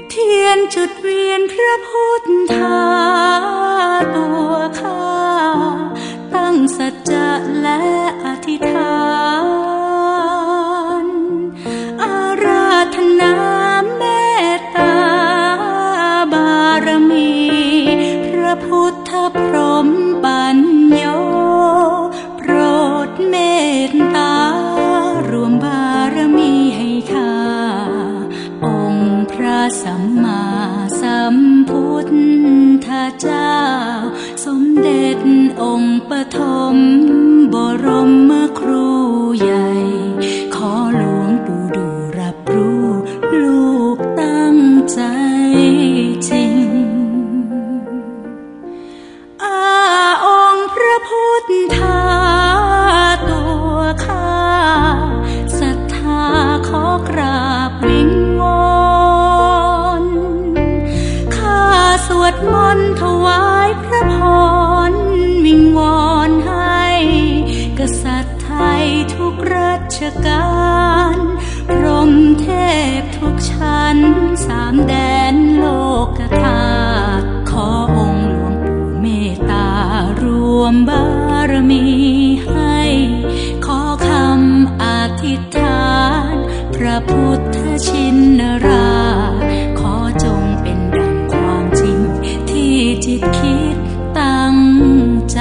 เทียนจุดเวียนพระพุทธาตัวข้าตั้งสัจจะและอธิษฐานอาราธนาเมตตาบารมีพระพุทธพรหมปัญโยโปรดเมตตารวมบารมีให้ข้าองค์พระสัมมาสัมพุทธเจ้าสมเด็จองค์ปฐมบรมครูใหญ่ขอหลวงปู่ดูรับรู้ลูกตั้งใจจริงองค์พระพุทธาตัวข้าศรัทธาขอกราบวิงวอนข้าสวดมนต์ถวายพระพรวิงวอนให้กษัตริย์ไทยทุกรัชกาลพรหมเทพทุกชั้นสามแดนโลกธาตุขอองค์หลวงปู่เมตตารวมบารมีให้ขอคำอธิษฐานพระพุทธชินราชขอจงเป็นดังความจริงที่จิตคิดตั้งใจ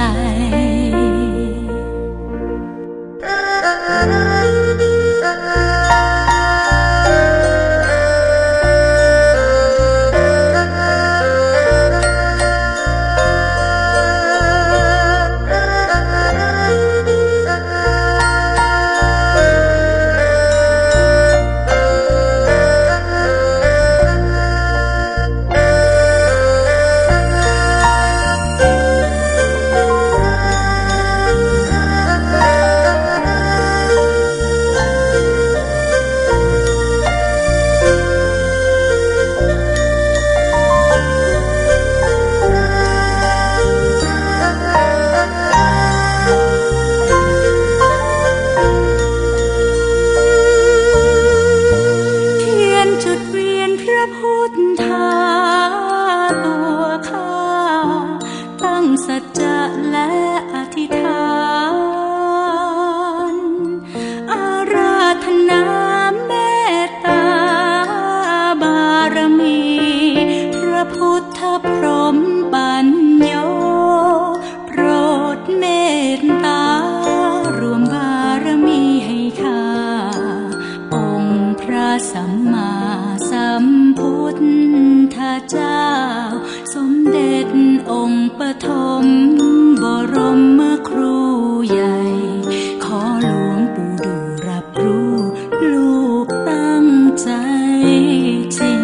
สัจจะและอธิษฐานอาราธนาเมตตาบารมีพระพุทธพรหมปัญโยโปรดเมตตารวมบารมีให้ข้าองค์พระสัมมาสัมพุทธเจ้าสมเด็จองค์ปฐมบรมครูใหญ่ขอหลวงปู่ดูรับรู้ลูกตั้งใจจริง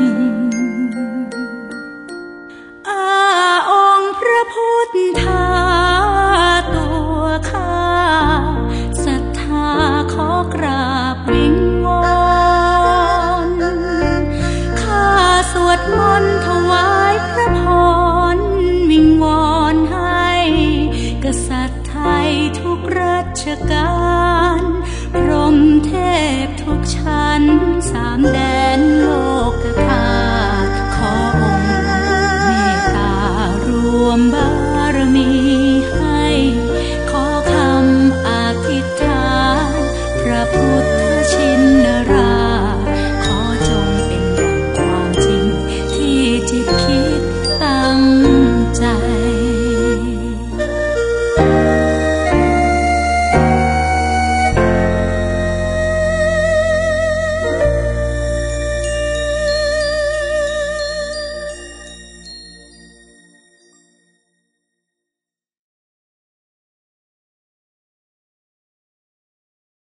องค์พระพุทธาตัวข้าศรัทธาขอกราบวิงวอนข้าสวดมนต์ถวายพระพรวิงวอนให้กษัตริย์ไทยทุกรัชกาลพรหมเทพทุกชั้นสามแด